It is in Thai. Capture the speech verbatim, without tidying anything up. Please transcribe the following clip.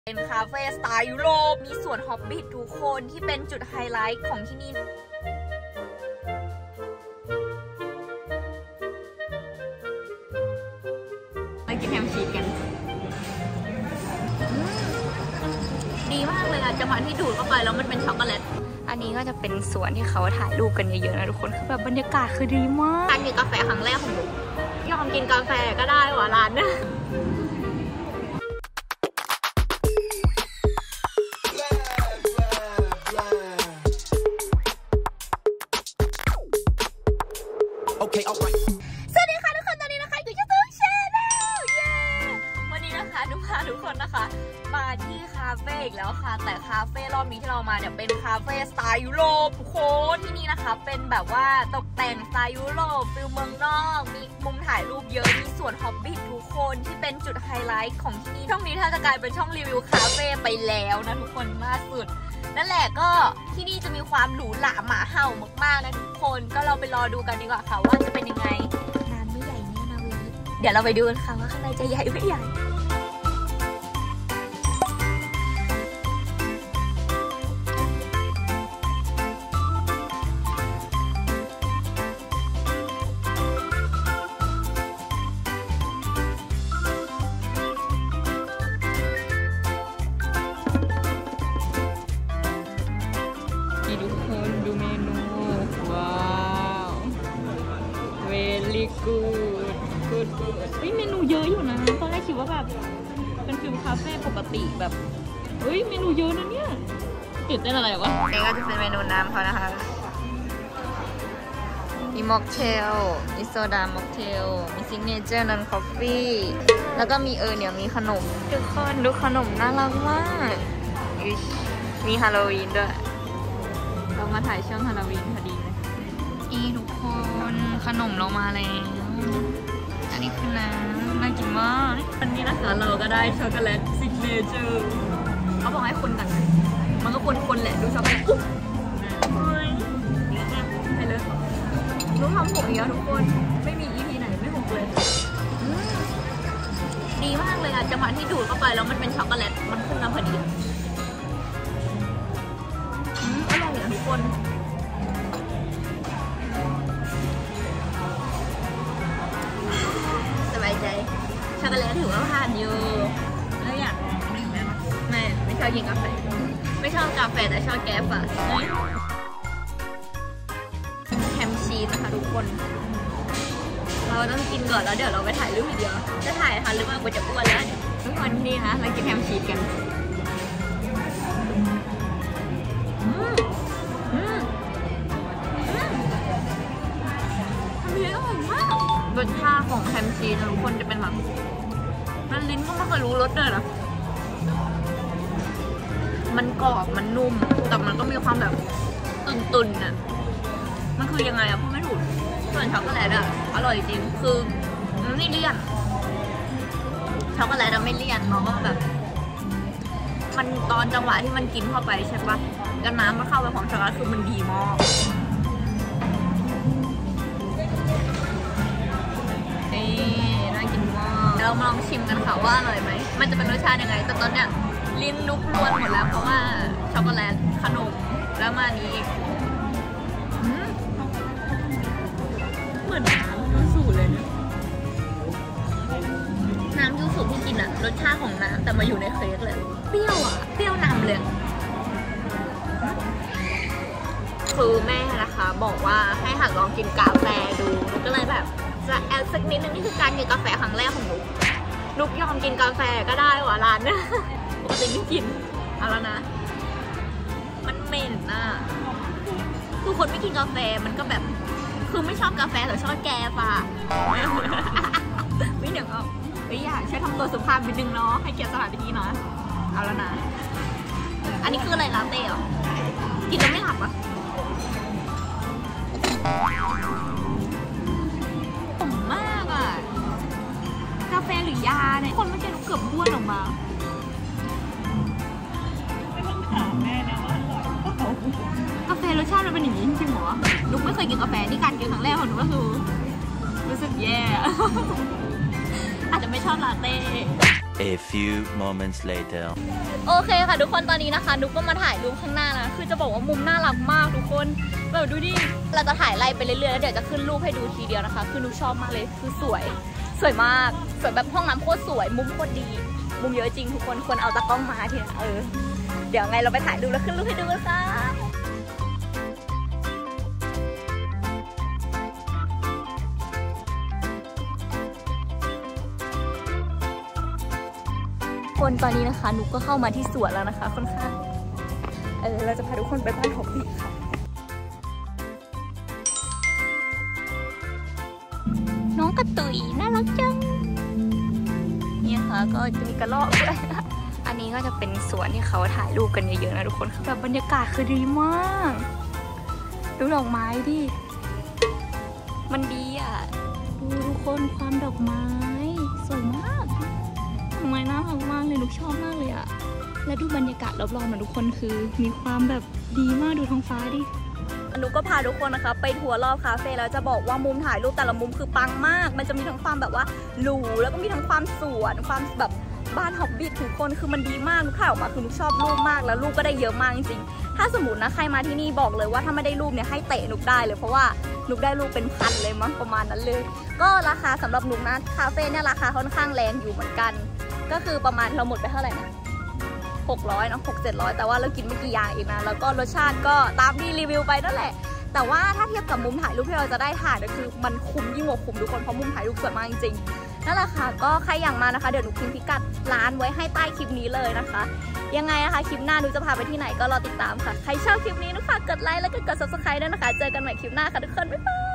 เป็นคาเฟ่สไตล์ยุโรปมีสวนฮอบบิททุกคนที่เป็นจุดไฮไลท์ของที่นี่มากินแฮมชีสกันดีมากเลยอะจังหวะที่ดูดเข้าไปแล้วมันเป็นช็อกโกแลตอันนี้ก็จะเป็นสวนที่เขาถ่ายรูปกันเยอะๆนะทุกคนคือแบบบรรยากาศคือดีมากการกินกาแฟครั้งแรกของหนูยอมกินกาแฟก็ได้หวะร้านนะ Okay, alright. สวัสดีค่ะทุกคนตอนนี้นะคะอยู่ที่ตู้แชร์แนลเย้วันนี้นะคะทุกพาทุกคนนะคะมาที่คาเฟ่อีกแล้วค่ะแต่คาเฟ่รอบนี้ที่เรามาเนี่ยเป็นคาเฟ่สไตล์ยุโรปทุกคนที่นี่นะคะเป็นแบบว่าตกแต่งสไตล์ยุโรปฟิลเมืองนอกมีมุมถ่ายรูปเยอะมีสวนฮอบบิททุกคนที่เป็นจุดไฮไลท์ของที่นี่ช่องนี้ถ้าจะกลายเป็นช่องรีวิวคาเฟ่ไปแล้วนะทุกคนมากสุดนั่นแหละก็ที่นี่จะมีความหรูหราหมาเห่ามากๆนะทุกคนก็เราไปรอดูกันดีกว่าค่ะว่าจะเป็นยังไงร้านไม่ใหญ่แน่นะเว้ยเดี๋ยวเราไปดูกันค่ะว่าข้างในจะใหญ่ไม่ใหญ่ทุกคนดูเมนูว้าวเวลี่กูดกูดกูดเฮ้ยเมนูเยอะอยู่นะตอนแรกคิดว่าแบบเป็นฟิลคาเฟ่ปกติแบบเฮ้ยเมนูเยอะนะเนี่ยตื่นเต้นอะไรวะนี่ก็จะเป็นเมนูน้ำเขานะคะมีม็อกเทลมีโซดาม็อกเทลมีซิกเนเจอร์นอนคอฟฟี่แล้วก็มีเออเนี่ยมีขนมทุกคนดูขนมน่ารักมากมีฮาโลวีนด้วยเรามาถ่ายช่วงฮาโลวีนพอดีเลยอีทุกคนขนมเรามาแล้วอันนี้คือน้ำน่ากินมากวันนี้นะคะเราก็ได้ช็อกโกแลตซิกเนเจอร์เขาบอกให้คนกันมันก็คนๆแหละดูช็อกโกแลตอุ๊บเฮ้ยนี่ไงไปเลยรู้ทำผมเยอะทุกคนไม่มี อี พี ไหนไม่หกเลยดีมากเลยอะจังหวะที่ดูดเข้าไปแล้วมันเป็นช็อกโกแลตมันขึ้นมาพอดีทุกคนสบายใจช็อกโกแลตถือว่าผ่านอยู่แล้วอยากลองดื่มไหมไม่ไม่ชอบกินกาแฟไม่ชอบกาแฟแต่ชอบแก๊ปอะแฮมชีสนะคะทุกคนเราต้องกินก่อนแล้วเดี๋ยวเราไปถ่ายรูปทีเดียวจะถ่ายทันหรือเปล่ากูจะอ้วนแล้วทุกคนนี่นะเรากินแฮมชีสกันรสชาติของแฮมชีสทุกคนจะเป็นแบบมันลิ้นก็ไม่เคยรู้รสเลยนะมันกรอบมันนุ่มแต่มันก็มีความแบบตุ่นๆน่ะมันคือยังไงอะพูดไม่ถูกส่วนช็อกโกแลตอะอร่อยจริงคือมันไม่เลี่ยนช็อกโกแลตไม่เลี่ยนเพราะว่าแบบมันตอนจังหวะที่มันกินเข้าไปใช่ปะแล้วน้ำมันเข้าไปของช็อกโกแลตคือมันดีมากน่ากินมากเรามาลองชิมกันค่ะว่าอร่อยไหมมันจะเป็นรสชาติยังไงแต่ตอนเนี้ยลิ้นลุกล้วนหมดแล้วเพราะว่าช็อกโกแลตขนมแล้วมานี้อีกเหมือนน้ำยูสุเลยนะน้ำยูสุที่กินอะรสชาติของน้ำแต่มาอยู่ในเค้กเลยเปรี้ยวอะเปรี้ยวนำเลยคือแม่นะคะบอกว่าให้หัดลองกินกาแฟดูก็เลยแบบจะแอดสักนิดนึงนี่คือการกินกาแฟครั้งแรกของหนูนุกยอมกินกาแฟก็ได้หวะร้านนะปกติไม่กินเอาแล้วนะมันเหม็นน่ะคือคนไม่กินกาแฟมันก็แบบคือไม่ชอบกาแฟแต่ชอบแกฟ่ะไม่เดี๋ยวก็ไม่อยากใช้ทำตัวสุภาพนิดนึงเนาะให้เกียรติสถานที่เนาะเอาแล้วนะอันนี้คืออะไรลาเต้เหรอกินแล้วไม่หลับอ่ะผมมากอ่ะกาแฟหรือยาเนี่ยคนเมื่อกี้หนูเกือบบ้วนออกมาไม่ต้องถามแม่นะว่าอร่อยกาแฟรสชาติมันเป็นอย่างนี้จริงๆเหรอหนูไม่เคยกินกาแฟนี่การกินครั้งแรกของหนูก็คือรู้สึกแย่อาจจะไม่ชอบลาเต้ A few moments later โอเคค่ะทุกคนตอนนี้นะคะนุกก็มาถ่ายรูปข้างหน้านะคือจะบอกว่ามุมน่ารักมากทุกคนแบบดูดิเราจะถ่ายไล่ไปเรื่อยๆแล้วเดี๋ยวจะขึ้นรูปให้ดูทีเดียวนะคะคือนุกชอบมากเลยคือสวยสวยมากสวยแบบห้องน้ำโคตรสวยมุมโคตรดีมุมเยอะจริงทุกคนควรเอาตากล้องมาทีนะเออเดี๋ยวไงเราไปถ่ายรูปแล้วขึ้นรูปให้ดูกันค่ะคนตอนนี้นะคะนุกก็เข้ามาที่สวนแล้วนะคะค่อนข้างเออเราจะพาทุกคนไปบ้านฮอบบี้ค่ะน้องกระตุยน่ารักจังนี่ค่ะก็จะมีกระรอกด้วยอันนี้ก็จะเป็นสวนที่เขาถ่ายรูปกันเยอะๆนะทุกคนคือแบบบรรยากาศคือดีมากดูดอกไม้ดิมันดีอ่ะดูทุกคนความดอกไม้สวยมากดอกไม้น่ารักมากเลยนุกชอบมากเลยอ่ะและดูบรรยากาศรอบๆนะทุกคนคือมีความแบบดีมากดูท้องฟ้าดินุกก็พาทุกคนนะคะไปทัวร์รอบคาเฟ่แล้วจะบอกว่ามุมถ่ายรูปแต่ละมุมคือปังมากมันจะมีทั้งความแบบว่าหรูแล้วก็มีทั้งความสวนความแบบบ้านฮอบบี้ทุกคนคือมันดีมากนุกถ่ายออกมาคือนุกชอบรูปมากแล้วรูปก็ได้เยอะมากจริงๆถ้าสมมตินะใครมาที่นี่บอกเลยว่าถ้าไม่ได้รูปเนี่ยให้เตะนุกได้เลยเพราะว่านุกได้รูปเป็นพันเลยมั้งประมาณนั้นเลยก็ราคาสำหรับนุกนะคาเฟ่เนี่ยราคาค่อนข้างแรงอยู่เหมือนกันก็คือประมาณเราหมดไปเท่าไหร่นะหกร้อยเนาะหกเจ็ดร้อยแต่ว่าเรากินไม่กี่อย่างเองนะแล้วก็รสชาติก็ตามที่รีวิวไปนั่นแหละแต่ว่าถ้าเทียบกับมุมถ่ายรูปที่เราจะได้ถ่ายก็คือมันคุ้มยิ่งกว่าคุ้มทุกคนเพราะมุมถ่ายรูปสวยมากจริงๆนั่นแหละค่ะก็ใครอยากมานะคะเดี๋ยวหนูพิมพ์พิกัดร้านไว้ให้ใต้คลิปนี้เลยนะคะยังไงนะคะคลิปหน้าหนูจะพาไปที่ไหนก็รอติดตามค่ะใครชอบคลิปนี้นะคะกดไลค์แล้วก็กด ซับสไครบ์ ด้วยนะคะเจอกันใหม่คลิปหน้าค่ะทุกคนบ๊ายบาย